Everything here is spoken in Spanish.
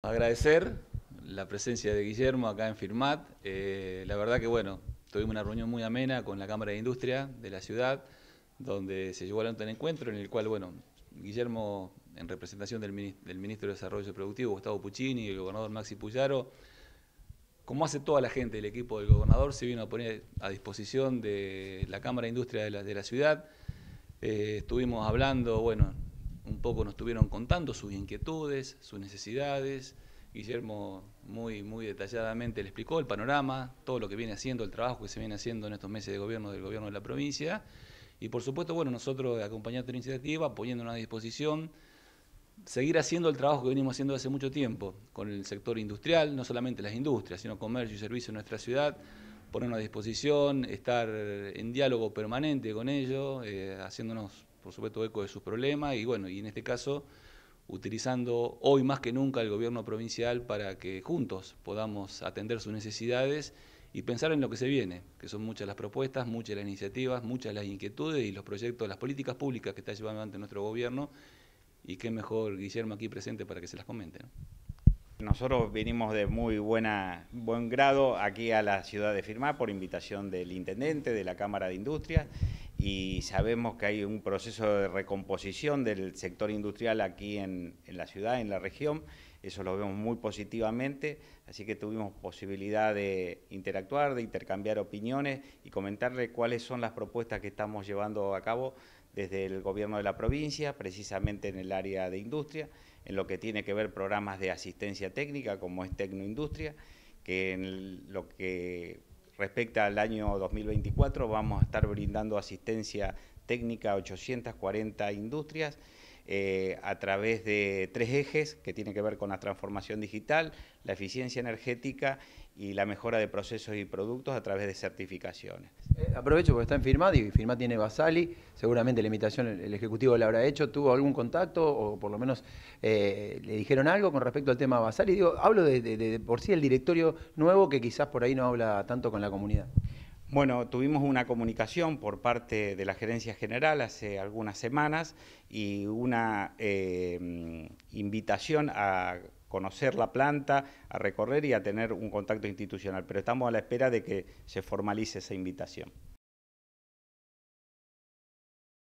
agradecer la presencia de Guillermo acá en Firmat. La verdad que bueno, tuvimos una reunión muy amena con la Cámara de Industria de la ciudad, donde se llevó adelante un encuentro en el cual, bueno, Guillermo, en representación del Ministro de Desarrollo Productivo, Gustavo Puccini, y el gobernador Maxi Puyaro, como hace toda la gente del equipo del gobernador, se vino a poner a disposición de la Cámara de Industria de la ciudad. Estuvimos hablando, bueno, un poco nos estuvieron contando sus inquietudes, sus necesidades. Guillermo muy detalladamente le explicó el panorama, todo lo que viene haciendo, el trabajo que se viene haciendo en estos meses de gobierno del gobierno de la provincia. Y por supuesto, bueno, nosotros acompañando la iniciativa, poniéndonos a disposición, seguir haciendo el trabajo que venimos haciendo hace mucho tiempo con el sector industrial, no solamente las industrias, sino comercio y servicio en nuestra ciudad, ponernos a disposición, estar en diálogo permanente con ellos, haciéndonos, por supuesto, eco de sus problemas y bueno, y en este caso, utilizando hoy más que nunca el gobierno provincial para que juntos podamos atender sus necesidades y pensar en lo que se viene, que son muchas las propuestas, muchas las iniciativas, muchas las inquietudes y los proyectos, las políticas públicas que está llevando ante nuestro gobierno, y qué mejor Guillermo aquí presente para que se las comente, ¿no? Nosotros vinimos de buen grado aquí a la ciudad de Firmat por invitación del intendente de la Cámara de Industria y sabemos que hay un proceso de recomposición del sector industrial aquí en la ciudad, en la región. Eso lo vemos muy positivamente, así que tuvimos posibilidad de interactuar, de intercambiar opiniones y comentarle cuáles son las propuestas que estamos llevando a cabo desde el gobierno de la provincia, precisamente en el área de industria, en lo que tiene que ver programas de asistencia técnica como es Tecnoindustria, que en lo que respecta al año 2024 vamos a estar brindando asistencia técnica a 840 industrias a través de 3 ejes que tienen que ver con la transformación digital, la eficiencia energética y la mejora de procesos y productos a través de certificaciones. Aprovecho porque está en Firmat y Firmat tiene Basali, seguramente la invitación el Ejecutivo la habrá hecho. ¿Tuvo algún contacto o por lo menos le dijeron algo con respecto al tema Basali? Digo, hablo de por sí el directorio nuevo que quizás por ahí no habla tanto con la comunidad. Bueno, tuvimos una comunicación por parte de la Gerencia General hace algunas semanas y una invitación a conocer la planta, a recorrer y a tener un contacto institucional, pero estamos a la espera de que se formalice esa invitación.